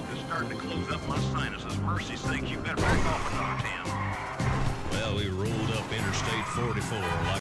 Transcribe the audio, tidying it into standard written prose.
cough is starting to close up my sinuses. Mercy sakes, you better back off another 10. Well, we rolled up Interstate 44 like